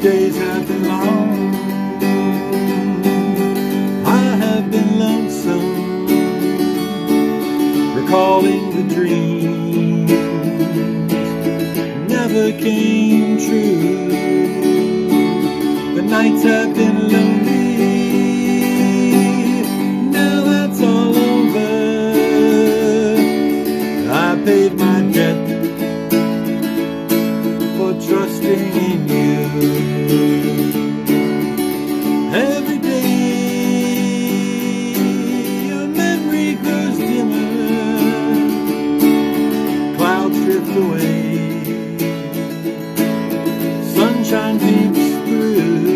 days have been long, I have been lonesome, recalling the dreams never came true. The nights have been lonely, now that's all over. I paid my debt for trusting in you. Every day your memory grows dimmer, clouds drift away, sunshine peeks through.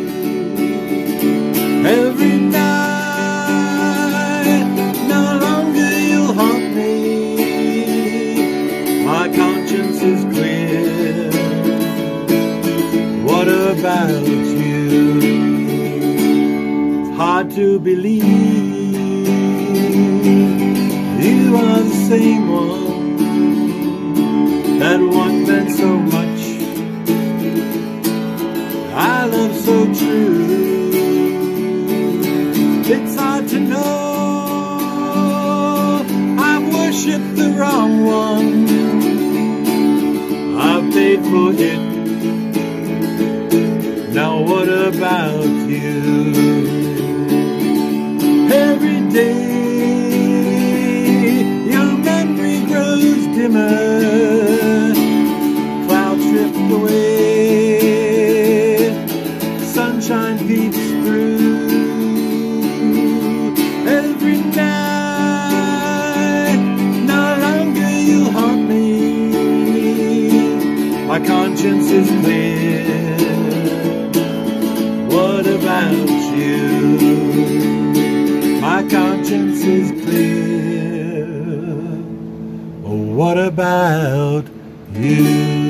Every night, no longer you'll haunt me, my conscience is clear. What about you? It's hard to believe you are the same one that once meant so much. I love so true. It's hard to know I've worshipped the wrong one. I've paid for it. Now what about you? Every day your memory grows dimmer, clouds drift away, sunshine peeks through. Every night, no longer you'll haunt me, my conscience is clear. What about you? My conscience is clear. Oh, what about you?